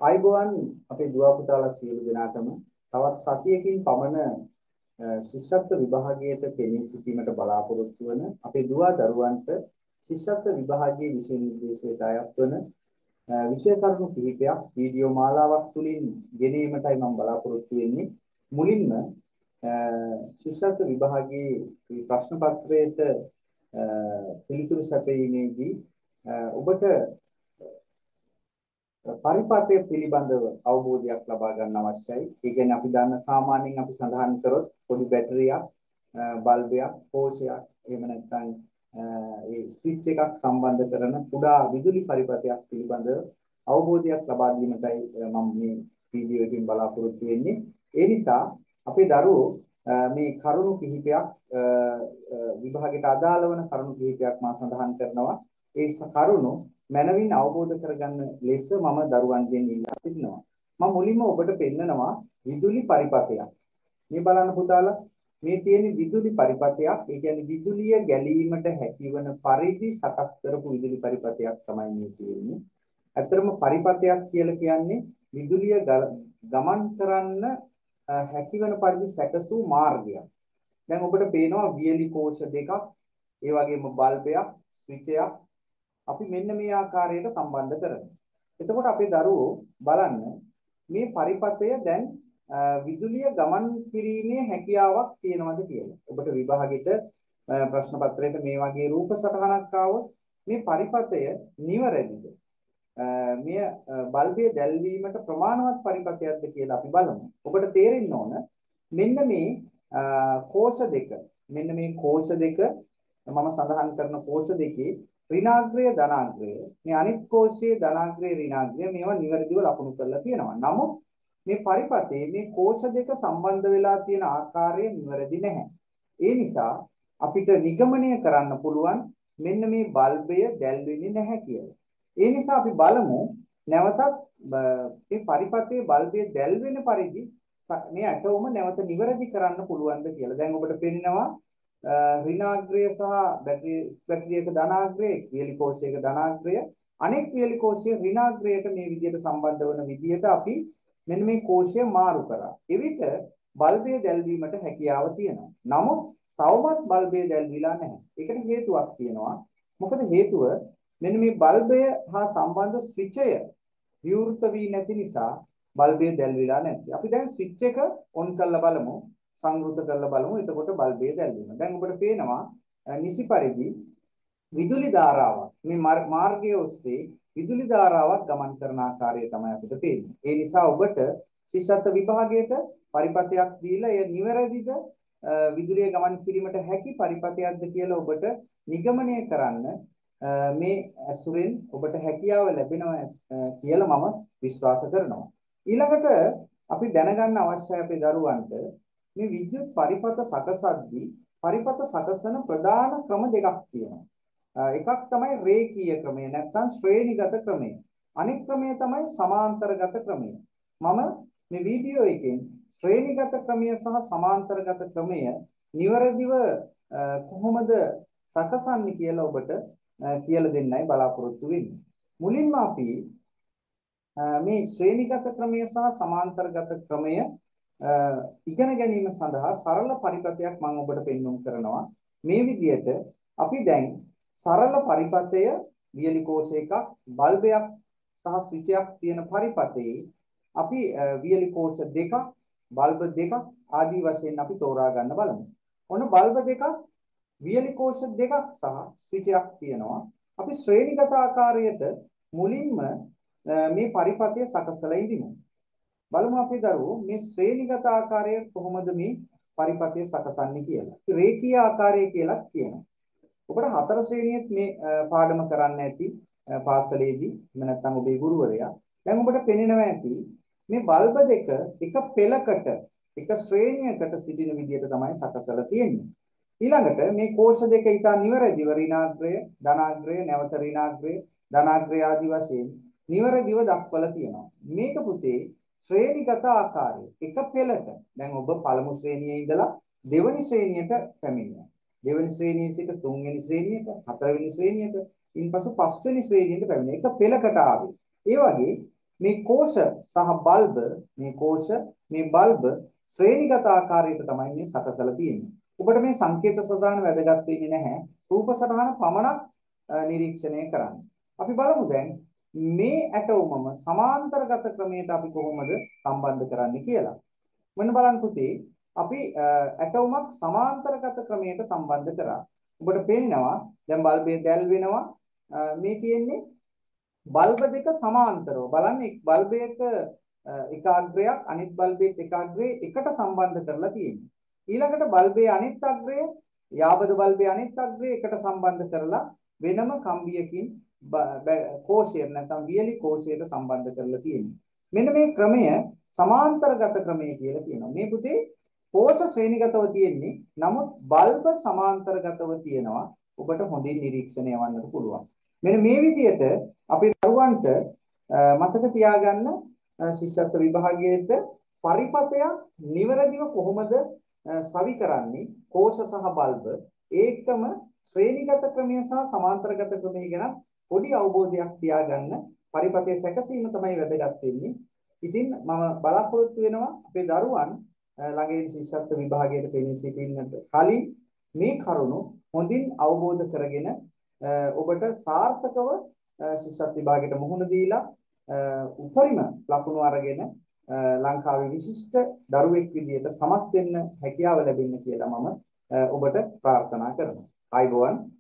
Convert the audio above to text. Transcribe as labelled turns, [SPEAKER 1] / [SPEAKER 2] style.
[SPEAKER 1] ආයුබෝවන් අපේ දුව පුතාලා සියලු දෙනාටම තවත් සතියකින් පමණ ශිෂ්‍යත්ව විභාගයට පෙනී සිටීමට බලාපොරොත්තු වන අපේ දුව දරුවන්ට ශිෂ්‍යත්ව විභාගයේ විෂය නිර්දේශයට අයත් වන විෂය කරුණු කිහිපයක් වීඩියෝ මාලාවක් තුලින් ගෙනීමටයි මම බලාපොරොත්තු වෙන්නේ. මුලින්ම ශිෂ්‍යත්ව විභාගයේ ප්‍රශ්න පත්‍රයට පිළිතුරු සැපයීමේදී ඔබට පරිපාතය පිළිබඳව අවබෝධයක් ලබා ගන්න අවශ්‍යයි. ඒ කියන්නේ අපි දන්න සාමාන්‍යයෙන් අපි සඳහන් කරොත් පොඩි බැටරියක්, බල්බයක්, කෝෂයක්, එහෙම නැත්නම් ඒ ස්විච් එකක් සම්බන්ධ කරන කුඩා විදුලි පරිපාතයක් පිළිබඳව අවබෝධයක් ලබා දීමටයි මම මේ වීඩියෝ එකෙන් බලාපොරොත්තු වෙන්නේ. ඒ නිසා අපේ දරුවෝ මේ කරුණු කිහිපයක් විභාගයට අදාළ වන කරුණු කිහිපයක් මා සඳහන් කරනවා. ඒ කරුණු මනවින් අවබෝධ කරගන්න ලෙස මම දරුවන්ගෙන් ඉල්ලා සිටිනවා. මම මුලින්ම ඔබට පෙන්නනවා විදුලි පරිපථයක්. මේ බලන්න පුතාලා මේ තියෙන විදුලි පරිපථයක්. ඒ කියන්නේ විදුලිය ගැලීමට හැකිවන පරිදි සකස් කරපු විදුලි පරිපථයක් තමයි මේ තියෙන්නේ. ඇත්තටම පරිපථයක් කියලා කියන්නේ විදුලිය ගමන් කරන්න හැකිවන පරිදි සැකසූ මාර්ගයක්. දැන් ඔබට පේනවා වියලි කෝෂ දෙකක්, ඒ වගේම බල්බයක්, ස්විචයක් අපි මෙන්න මේ ආකාරයට සම්බන්ධ කරනවා. එතකොට අපේ දරුවෝ බලන්න මේ පරිපථය දැන් විදුලිය ගමන් කිරීමේ හැකියාවක් තියෙනවද කියලා. ඔබට විභාගෙට ප්‍රශ්න පත්‍රයක මේ වගේ රූප සටහනක් ආවොත් මේ පරිපථය නිවැරදිද? මේ බල්බය දැල්වීමට ප්‍රමාණවත් පරිපථයක්ද කියලා අපි බලමු. ඔබට තේරෙන්න ඕන මෙන්න මේ කෝෂ දෙක. මෙන්න මේ කෝෂ දෙක මම සඳහන් කරන කෝෂ දෙකේ ඍණාග්‍රය ධනාග්‍රය මේ අනිත් කෝෂයේ ධනාග්‍රය ඍණාග්‍රය මේවා නිවැරදිව ලකුණු කරලා තියෙනවා. නමුත් මේ පරිපථයේ මේ කෝෂ දෙක සම්බන්ධ වෙලා තියෙන ආකාරය නිවැරදි නැහැ. ඒ නිසා අපිට නිගමනය කරන්න පුළුවන් මෙන්න මේ බල්බය දැල්වෙන්නේ නැහැ කියලා. ඒ නිසා අපි බලමු නැවතත් මේ පරිපථයේ බල්බය දැල්වෙන පරිදි මේ ඇටවුම නැවත නිවැරදි කරන්න පුළුවන්ද කියලා. දැන් ඔබට පෙන්නනවා ඍණාග්‍රය සහ බැටරියක ධනාග්‍රය, වියලි කෝෂයක ධනාග්‍රය, අනෙක් වියලි කෝෂයේ ඍණාග්‍රයට මේ විදිහට සම්බන්ධ වන විදිහට අපි මෙන්න මේ කෝෂය මාරු කරා. එවිට බල්බය දැල්වීමට හැකියාව තියෙනවා. නමුත් තවමත් බල්බය දැල්විලා නැහැ. ඒකට හේතුවක් තියෙනවා. මොකද හේතුව මෙන්න මේ බල්බය හා සම්බන්ධ ස්විචය විවෘත වී නැති නිසා බල්බය දැල්විලා නැති. අපි දැන් ස්විච් එක ඔන් කරලා බලමු. සංවෘත කරලා බලමු. එතකොට බල්බය දැල්වෙනවා. දැන් ඔබට පේනවා නිසි පරිදි විදුලි ධාරාවක් මේ මාර්ගයේ ඔස්සේ විදුලි ධාරාවක් ගමන් කරන ආකාරය තමයි අපිට පේන්නේ. ඒ නිසා ඔබට ශිෂ්‍යත්ව විභාගයට පරිපථයක් දීලා එය නිවැරදිද විදුලිය ගමන් කිරීමට හැකි පරිපථයක්ද කියලා ඔබට නිගමනය කරන්න මේ ඇසුරෙන් ඔබට හැකියාව ලැබෙනවා කියලා මම විශ්වාස කරනවා. ඊළඟට අපි දැනගන්න අවශ්‍යයි අපේ දරුවන්ට මේ විද්‍යුත් පරිපථ සකසද්දී පරිපථ සකසන ප්‍රධාන ක්‍රම දෙකක් තියෙනවා. එකක් තමයි රේඛීය ක්‍රමය නැත්නම් ශ්‍රේණිගත ක්‍රමය. අනෙක් ක්‍රමය තමයි සමාන්තරගත ක්‍රමය. මම මේ වීඩියෝ එකෙන් ශ්‍රේණිගත ක්‍රමය සහ සමාන්තරගත ක්‍රමය නිවැරදිව කොහොමද සකසන්නේ කියලා ඔබට කියලා දෙන්නයි බලාපොරොත්තු වෙන්නේ. මුලින්ම අපි මේ ශ්‍රේණිගත ක්‍රමය සහ සමාන්තරගත ක්‍රමය ඉගෙන ගැනීම සඳහා සරල පරිපථයක් මම ඔබට පෙන්වුම් කරනවා. මේ විදිහට අපි දැන් සරල පරිපථය වියලි කෝෂයක බල්බයක් සහ ස්විචයක් තියෙන පරිපථයේ අපි වියලි කෝෂ දෙකක් බල්බ දෙකක් ආදී වශයෙන් අපි තෝරා ගන්න බලමු. ඔන්න බල්බ දෙකක් වියලි කෝෂ දෙකක් සහ ස්විචයක් තියෙනවා. අපි ශ්‍රේණිගත ආකාරයට මුලින්ම මේ පරිපථය සකසලා ඉදිමු. බලමු අපේ දරුවෝ මේ ශ්‍රේණිගත ආකාරයෙන් කොහොමද මේ පරිපථය සකසන්නේ කියලා. රේඛීය ආකාරය කියලා කියනවා. ඔබට හතර ශ්‍රේණියෙත් මේ පාඩම කරන්න ඇති පාසලේදී එහෙම නැත්නම් ඔබේ ගුරුවරයා. දැන් ඔබට පෙනෙනවා ඇති මේ බල්බ දෙක එක පෙළකට එක ශ්‍රේණියකට සිටින විදිහට තමයි සකසලා තියෙන්නේ. ඊළඟට මේ කෝෂ දෙක ඊට නිවැරදිව ඍණාග්‍රය, ධනාග්‍රය, නැවත ඍණාග්‍රය, ධනාග්‍රය ආදී වශයෙන් නිවැරදිව දක්වලා තියෙනවා. මේක පුතේ ශ්‍රේණිගත ආකාරය එක පෙළට. දැන් ඔබ පළමු ශ්‍රේණියේ ඉඳලා දෙවෙනි ශ්‍රේණියට පැමිණෙනවා. දෙවෙනි ශ්‍රේණියේ සිට තුන්වෙනි ශ්‍රේණියට, හතරවෙනි ශ්‍රේණියට, ඉන්පසු පස්වෙනි ශ්‍රේණියට පැමිණෙන එක පෙළකට ආවේ. ඒ වගේ මේ කෝෂ සහ බල්බ මේ කෝෂ මේ බල්බ ශ්‍රේණිගත ආකාරයට තමයි මේ සකසලා තියෙන්නේ. ඔබට මේ සංකේත සටහන වැදගත් වෙන්නේ නැහැ. රූප සටහන පමණක් නිරීක්ෂණය කරන්න. අපි බලමු දැන් මේ ඇටෝමම සමාන්තරගත ක්‍රමයට අපි කොහොමද සම්බන්ධ කරන්නේ කියලා. මෙන්න බලන්න පුතේ අපි ඇටෝමක් සමාන්තරගත ක්‍රමයට සම්බන්ධ කරා. ඔබට පේනවා දැන් බල්බය දැල් වෙනවා. මේ තියෙන්නේ බල්බ දෙක සමාන්තරව. බලන්න එක් බල්බයක එක අග්‍රයක් අනිත් බල්බයක එක අග්‍රේ එකට සම්බන්ධ කරලා තියෙනවා. ඊළඟට බල්බයේ අනිත් අග්‍රය යාබද බල්බයේ අනිත් අග්‍රය එකට සම්බන්ධ කරලා වෙනම කම්බියකින් කෝෂය නැත්නම් වියලි කෝෂයට සම්බන්ධ කරලා තියෙනවා. මෙන්න මේ ක්‍රමය සමාන්තරගත ක්‍රමය කියලා කියනවා. මේ පුතේ කෝෂ ශ්‍රේණිගතව තියෙන්නේ. නමුත් බල්බ සමාන්තරගතව තියෙනවා. ඔබට හොඳින් නිරීක්ෂණය වන්නට පුළුවන්. මෙන්න මේ විදිහට අපි දරුවන්ට මතක තියාගන්න ශිෂ්‍යත්ව විභාගයේට පරිපතයක් නිවැරදිව කොහොමද සවි කරන්නේ කෝෂ සහ බල්බ ඒකම ශ්‍රේණිගත ක්‍රමය සහ සමාන්තරගත ක්‍රමය ගැන පොඩි අවබෝධයක් තියාගන්න පරිපතයේ සැකසීම තමයි වැදගත් වෙන්නේ. ඉතින් මම බලාපොරොත්තු වෙනවා අපේ දරුවන් ළඟින් ශිෂ්‍යත්ව විභාගයට පෙනී සිටින්නට කලින් මේ කරුණු හොඳින් අවබෝධ කරගෙන ඔබට සාර්ථකව ශිෂ්‍යත්ව විභාගයට මුහුණ දීලා උපරිම ලකුණු අරගෙන ලංකාවේ විශිෂ්ට දරුවෙක් විදියට සමත් වෙන්න හැකියාව ලැබෙන්න කියලා මම ඔබට ප්‍රාර්ථනා කරනවා. ආයුබෝවන්.